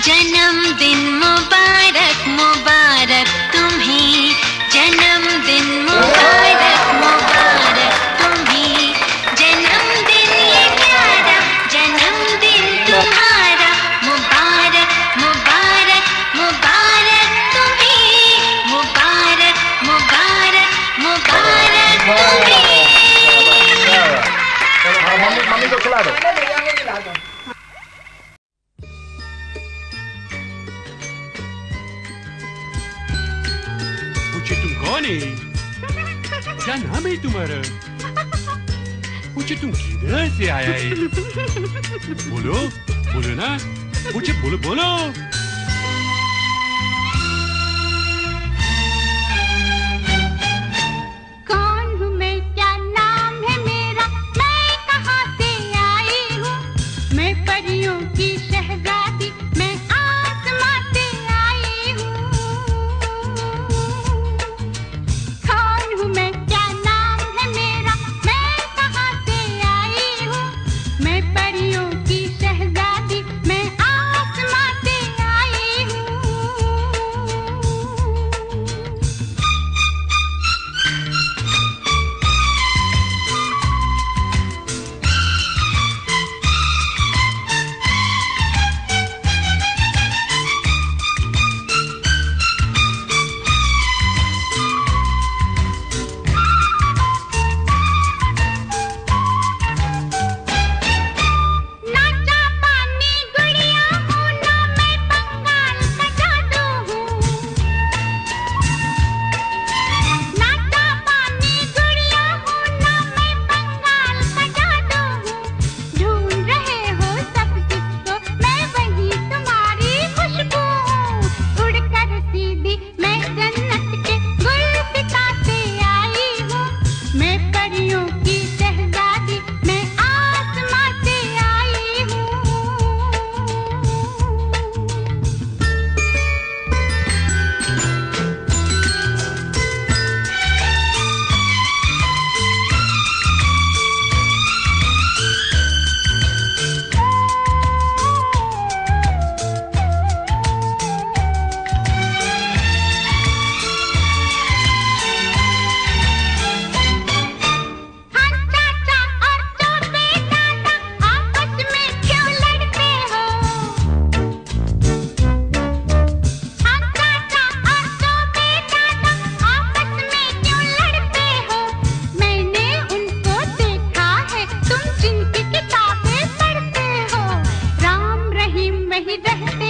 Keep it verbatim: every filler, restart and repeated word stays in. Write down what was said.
जन्मदिन मुबारक मुबारक तुम्हें, जन्मदिन मुबारक मुबारक तुम्हें, जन्मदिन ये प्यारा जन्मदिन तुम्हारा, मुबारक मुबारक मुबारक तुम्हें, मुबारक मुबारक मुबारक तुम्हें। मम्मी मम्मी को खिला दो। पूछे तुम कौन है? क्या नाम है तुम्हारा? पूछे तुम किधर से आया है? बोलो बोलो ना, पूछे बोलो बोलो। कौन हूँ मैं, क्या नाम है मेरा, मैं कहाँ से आई हूँ? मैं परियों की शहजादी, मैं आसमां से आई हूँ। कौन हूँ मैं, क्या नाम है मेरा, मैं कहाँ से आई हूँ? मैं परियों की शहजादी, मैं आसमां से आई हूँ। ना जापानी गुड़िया हूँ, ना मैं बंगाल का जादू हूँ। ना जापानी गुड़िया हूँ, ना मैं बंगाल का जादू हूँ। ढूंढ रहे हो सब किसको, मैं वही तुम्हारी खुशबू हूँ। उड़कर सीधी मैं जन्नत के गुलसिता से आई हूँ। मैं परियों की शहजादी, मैं आसमां से आई हूँ। हाँ चाचा और चौबे दादा, आपस में क्यों लड़ते हो? हाँ चाचा और चौबे दादा, आपस में क्यों लड़ते हो? मैंने उनको देखा है, तुम जिनकी किताबें पढ़ते हो। राम रहीम वही रहते